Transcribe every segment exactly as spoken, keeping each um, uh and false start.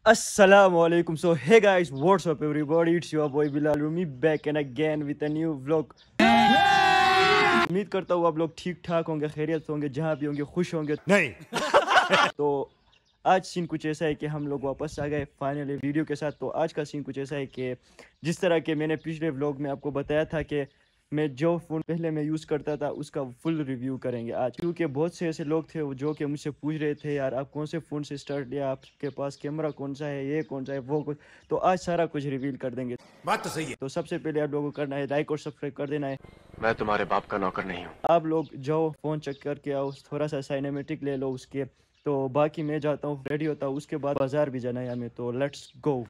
Assalamualaikum. So hey guys, what's up everybody? It's your boy Bilal Rumi back and again with a new vlog. उम्मीद करता हूँ आप लोग ठीक ठाक होंगे, खैरियत होंगे, जहाँ भी होंगे खुश होंगे। नहीं तो आज सीन कुछ ऐसा है कि हम लोग वापस आ गए फाइनली वीडियो के साथ। तो आज का सीन कुछ ऐसा है कि जिस तरह के मैंने पिछले व्लॉग में आपको बताया था कि मैं जो फ़ोन पहले मैं यूज़ करता था उसका फुल रिव्यू करेंगे आज, क्योंकि बहुत से ऐसे लोग थे जो कि मुझसे पूछ रहे थे यार आप कौन से फ़ोन से स्टार्ट लिया, आपके पास कैमरा कौन सा है, ये कौन सा है, वो कुछ। तो आज सारा कुछ रिवील कर देंगे। बात तो सही है। तो सबसे पहले आप लोगों को करना है लाइक और सब्सक्राइब कर देना है। मैं तुम्हारे बाप का नौकर नहीं हूँ। आप लोग जाओ फ़ोन चेक करके आओ, थोड़ा सा साइनेमेटिक ले लो उसके। तो बाकी मैं जाता हूँ, रेडी होता हूँ, उसके बाद बाजार भी जाना है हमें। तो लेट्स गो।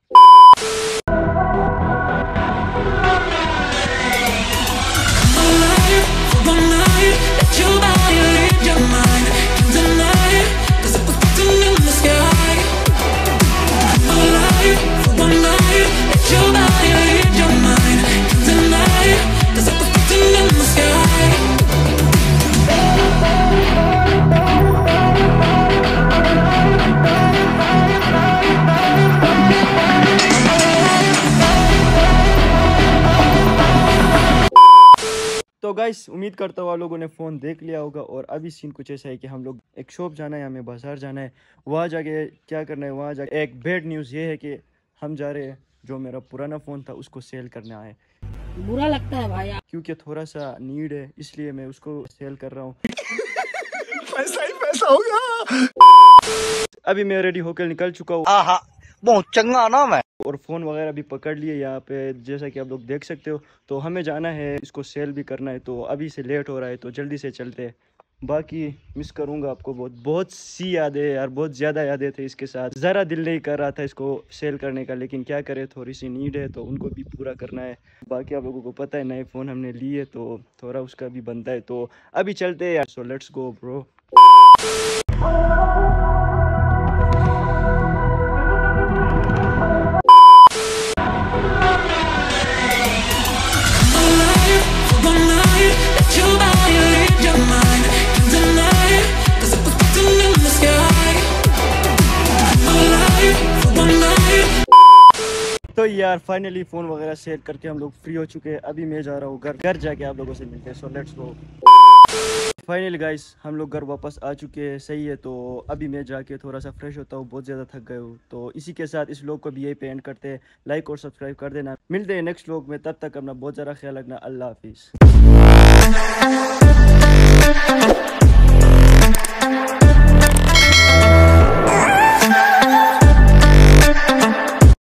तो गाइस उम्मीद करता हूँ आप लोगों ने फ़ोन देख लिया होगा। और अभी सीन कुछ ऐसा है कि हम लोग एक शॉप जाना है, हमें बाजार जाना है। वहाँ जाके क्या करना है, वहाँ जाके एक बैड न्यूज़ ये है कि हम जा रहे हैं, जो मेरा पुराना फ़ोन था उसको सेल करना है। बुरा लगता है भाई, क्योंकि थोड़ा सा नीड है, इसलिए मैं उसको सेल कर रहा हूँ। पैसा ही पैसा हो गया। अभी मैं रेडी होकर निकल चुका हूँ, बहुत चंगा ना मैं, और फ़ोन वगैरह भी पकड़ लिए यहाँ पे, जैसा कि आप लोग देख सकते हो। तो हमें जाना है, इसको सेल भी करना है। तो अभी से लेट हो रहा है तो जल्दी से चलते हैं। बाकी मिस करूँगा आपको बहुत, बहुत सी यादें यार, बहुत ज़्यादा यादें थे इसके साथ। ज़रा दिल नहीं कर रहा था इसको सेल करने का, लेकिन क्या करें, थोड़ी सी नीड है तो उनको भी पूरा करना है। बाकी आप लोगों को पता है नए फ़ोन हमने लिए तो थोड़ा उसका भी बनता है। तो अभी चलते हैं यार। So let's go bro. तो यार फाइनली फ़ोन वगैरह सेल करके हम लोग फ्री हो चुके हैं। अभी मैं जा रहा हूँ घर, घर जाके आप लोगों से मिलते हैं। So let's go. Finally guys हम लोग घर वापस आ चुके हैं, सही है। तो अभी मैं जाके थोड़ा सा फ्रेश होता हूँ, बहुत ज़्यादा थक गए हूँ। तो इसी के साथ इस व्लॉग को भी यही पे एंड करते हैं। लाइक और सब्सक्राइब कर देना। मिलते हैं नेक्स्ट व्लॉग में, तब तक अपना बहुत ज़्यादा ख्याल रखना। अल्लाह हाफिज़।